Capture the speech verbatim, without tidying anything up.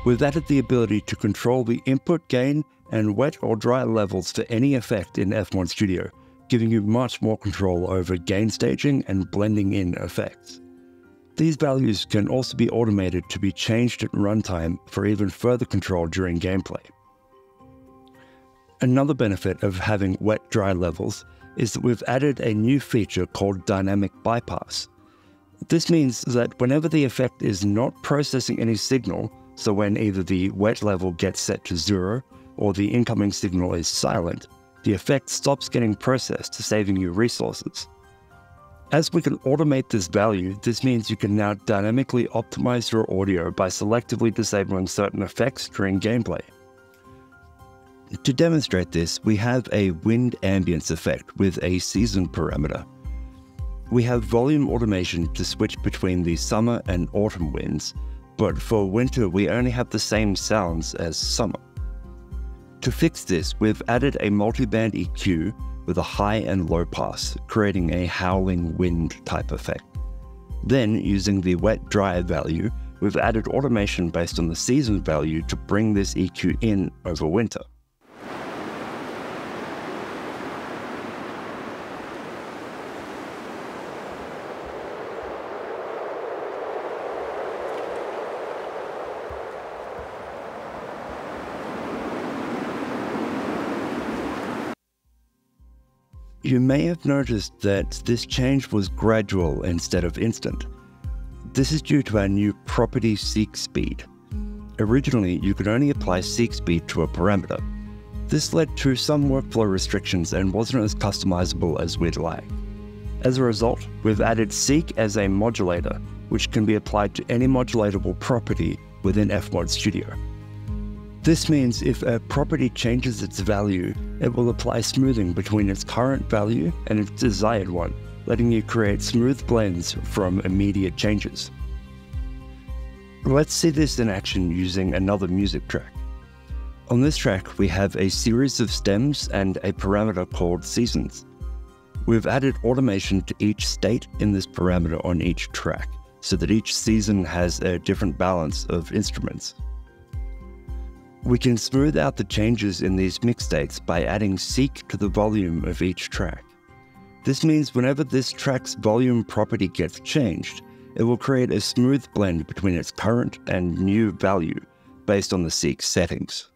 We've added the ability to control the input gain and wet or dry levels for any effect in F M O D Studio, giving you much more control over gain staging and blending in effects. These values can also be automated to be changed at runtime for even further control during gameplay. Another benefit of having wet-dry levels is that we've added a new feature called dynamic bypass. This means that whenever the effect is not processing any signal, so when either the wet level gets set to zero or the incoming signal is silent, the effect stops getting processed, saving you resources. As we can automate this value, this means you can now dynamically optimize your audio by selectively disabling certain effects during gameplay. To demonstrate this, we have a wind ambience effect with a season parameter. We have volume automation to switch between the summer and autumn winds, but for winter we only have the same sounds as summer. To fix this, we've added a multiband E Q with a high and low pass, creating a howling wind type effect. Then, using the wet-dry value, we've added automation based on the season value to bring this E Q in over winter. You may have noticed that this change was gradual instead of instant. This is due to our new property seek speed. Originally, you could only apply seek speed to a parameter. This led to some workflow restrictions and wasn't as customizable as we'd like. As a result, we've added seek as a modulator, which can be applied to any modulatable property within F M O D Studio. This means if a property changes its value, it will apply smoothing between its current value and its desired one, letting you create smooth blends from immediate changes. Let's see this in action using another music track. On this track, we have a series of stems and a parameter called seasons. We've added automation to each state in this parameter on each track, so that each season has a different balance of instruments. We can smooth out the changes in these mix states by adding seek to the volume of each track. This means whenever this track's volume property gets changed, it will create a smooth blend between its current and new value based on the seek settings.